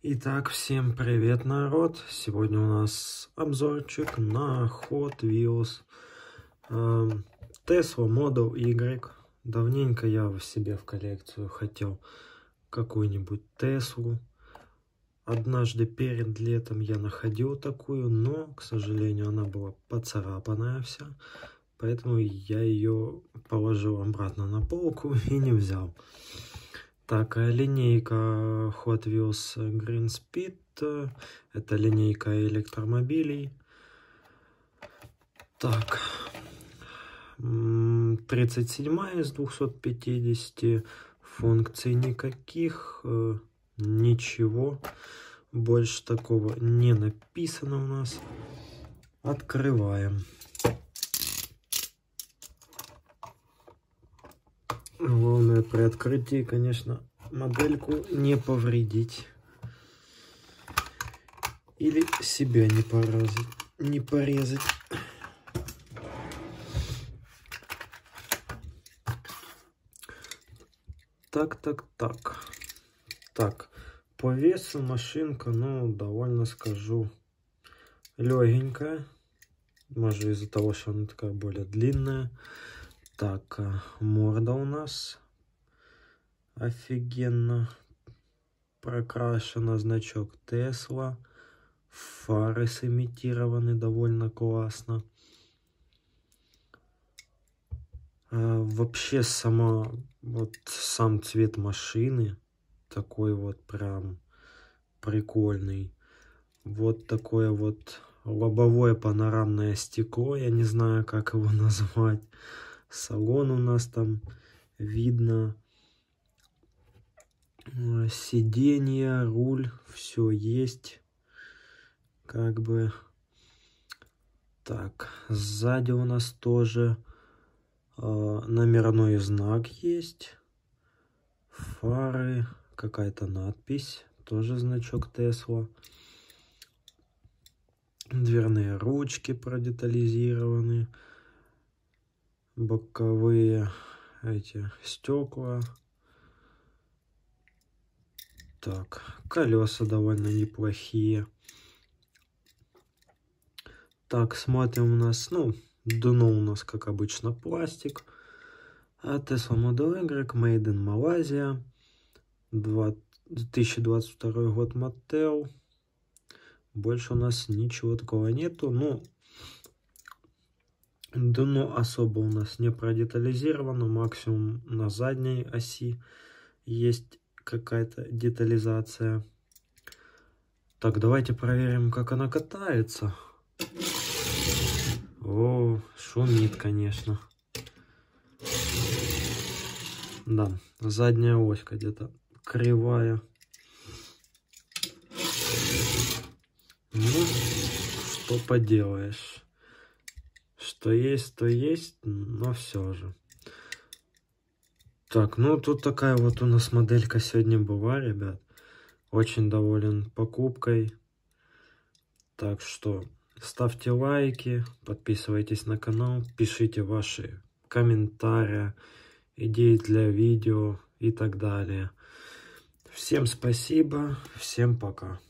Итак, всем привет, народ! Сегодня у нас обзорчик на Hot Wheels Tesla Model Y. Давненько я в себе в коллекцию хотел какую-нибудь Теслу. Однажды перед летом я находил такую, но, к сожалению, она была поцарапанная вся. Поэтому я ее положил обратно на полку и не взял. Так, линейка Hot Wheels Green Speed. Это линейка электромобилей. Так, 37 из 250. Функций никаких. Ничего. Больше такого не написано у нас. Открываем. Главное при открытии, конечно, модельку не повредить. Или себя не порезать. Так, по весу машинка, ну, довольно, скажу, легенькая. Может, из-за того, что она такая более длинная. Так, морда у нас офигенно прокрашена, значок Tesla, фары сымитированы довольно классно. Вообще сам цвет машины такой вот прям прикольный. Вот такое вот лобовое панорамное стекло, я не знаю, как его назвать. Салон у нас там видно, сиденье, руль, все есть, как бы. Так, сзади у нас тоже номерной знак есть, фары, какая-то надпись, тоже значок Tesla. Дверные ручки продетализированы. Боковые эти стекла. Так, колеса довольно неплохие. Так, смотрим у нас, дно у нас, как обычно, пластик. Tesla Model Y, Made in Malaysia. 2022 год Mattel. Больше у нас ничего такого нету. Дно особо у нас не продетализировано, максимум на задней оси есть какая-то детализация. Так, давайте проверим, как она катается. О, шумит, конечно. Да, задняя ось где-то кривая. Ну, что поделаешь. Что есть, то есть, но все же. Так, тут такая вот у нас моделька сегодня была, ребят. Очень доволен покупкой. Так что ставьте лайки, подписывайтесь на канал, пишите ваши комментарии, идеи для видео и так далее. Всем спасибо, всем пока.